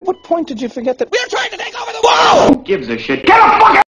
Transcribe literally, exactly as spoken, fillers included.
What point did you forget that we're trying to take over the world? Who gives a shit? Get a fucking